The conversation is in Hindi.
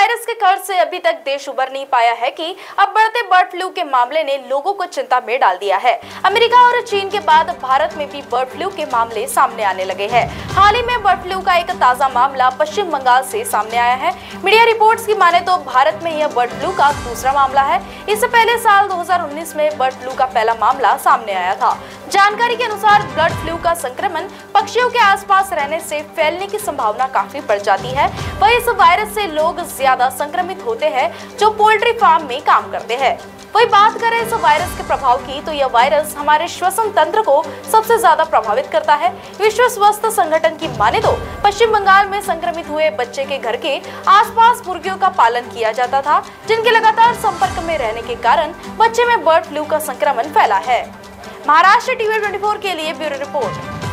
वायरस के कर्ज से अभी तक देश उबर नहीं पाया है कि अब बढ़ते बर्ड फ्लू के मामले ने लोगों को चिंता में डाल दिया है। अमेरिका और चीन के बाद भारत में भी बर्ड फ्लू के मामले सामने आने लगे हैं। हाल ही में बर्ड फ्लू का एक ताजा मामला पश्चिम बंगाल से सामने आया है। मीडिया रिपोर्ट्स की माने तो भारत में यह बर्ड फ्लू का दूसरा मामला है। इससे पहले साल 2019 में बर्ड फ्लू का पहला मामला सामने आया था। जानकारी के अनुसार बर्ड फ्लू का संक्रमण पक्षियों के आसपास रहने से फैलने की संभावना काफी बढ़ जाती है। वहीं इस वायरस से लोग ज्यादा संक्रमित होते हैं जो पोल्ट्री फार्म में काम करते हैं। वही बात करें इस वायरस के प्रभाव की तो यह वायरस हमारे श्वसन तंत्र को सबसे ज्यादा प्रभावित करता है। विश्व स्वास्थ्य संगठन की माने तो पश्चिम बंगाल में संक्रमित हुए बच्चे के घर के आसपास मुर्गियों का पालन किया जाता था, जिनके लगातार संपर्क में रहने के कारण बच्चे में बर्ड फ्लू का संक्रमण फैला है। महाराष्ट्र टीवी 24 के लिए ब्यूरो रिपोर्ट।